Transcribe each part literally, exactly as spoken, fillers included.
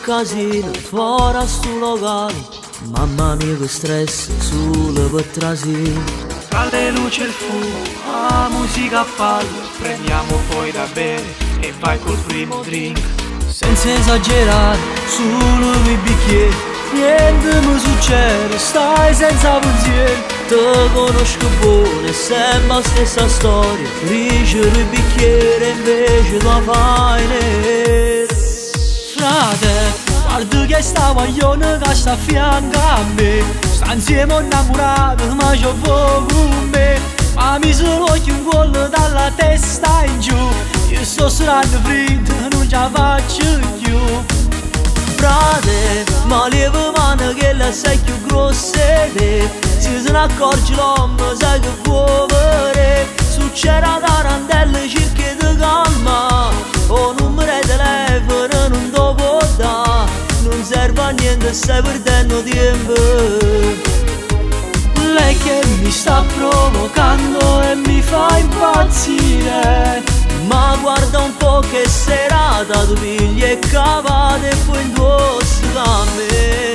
casino fuori a sto locale. Mamma mia che stress sulle per trasino. Tra le luci e il fumo, la musica a palla, prendiamo poi da bere e vai col primo drink. Senza esagerare, solo i bicchieri, niente mi succede, stai senza pensieri. Te conosco buono, è sempre la stessa storia, ricevere i bicchieri invece la fai nera. Frate, guarda che sta guaglione che sta a fianco a me, sta insieme innamorato ma c'ho fuoco con me. Ma mi sono occhio un collo dalla testa in giù, io sto suonando freddo, non ce la faccio più. Frate, ma lieve mano che la sei più grossa te, se se ne accorge l'uomo sai che può vedere. Succede a tarantella cerca di calma, o numero di telefono non te può dare, non serve a niente, stai perdendo tempo. Lei che mi sta provocando e mi fa impazzire, ma guarda un po' che serata, tu pigli e cavate e poi indosso da me.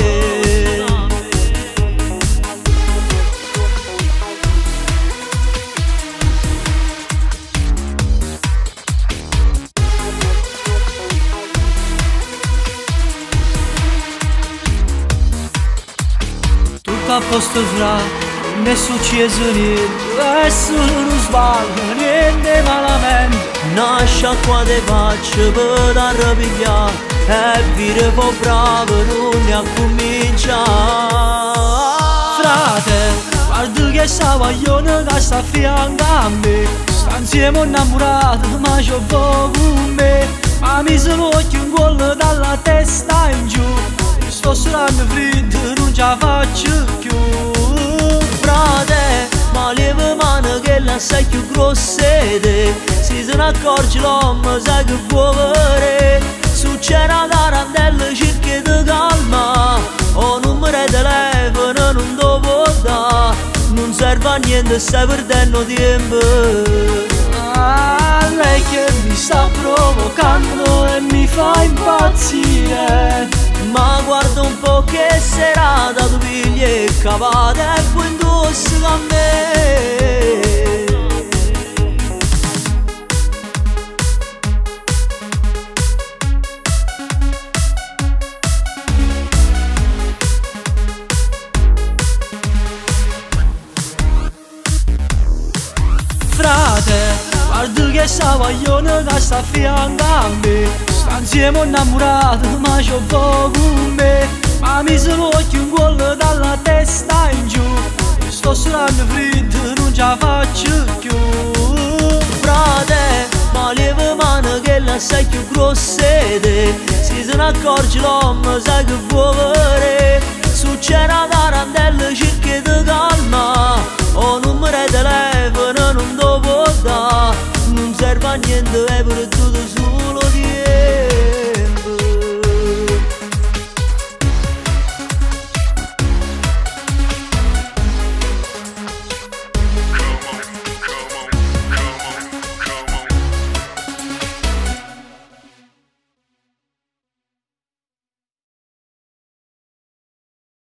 Tutto a posto fra, non è successo niente, è solo uno sbaglio, niente malamente. Nasce qua te faccio per arrapigliare e vire un po' bravo, non ne accomincia. Frate, guarda che sta guaglione che sta a fianco a me, sta insieme innamorato ma c'ho fuoco con me. Ma mi sono occhio un collo dalla testa in giù, io sto suonando freddo, non ce la faccio più. Frate, ma lieve mano che la sai più grossa te, se se ne accorge l'uomo sai che può vedere. Succede a tarantella cerca di calma, o numero di telefono non te può dare, non serve a niente, stai perdendo tempo. Ah, lei che mi sta provocando e mi fa impazzire, ma guarda un po' che serata, tu pigli e cavate e poi indosso da me. Frate, guarda che sta guaglione che sta a fianco a me, sta insieme innamorato ma c'ho fuoco con me. Ma mi sono occhio un collo dalla testa in giù, io sto suonando freddo, non ce la faccio più. Frate, ma lieve mano che la sai più grossa te, se se ne accorge l'uomo sai che può vedere.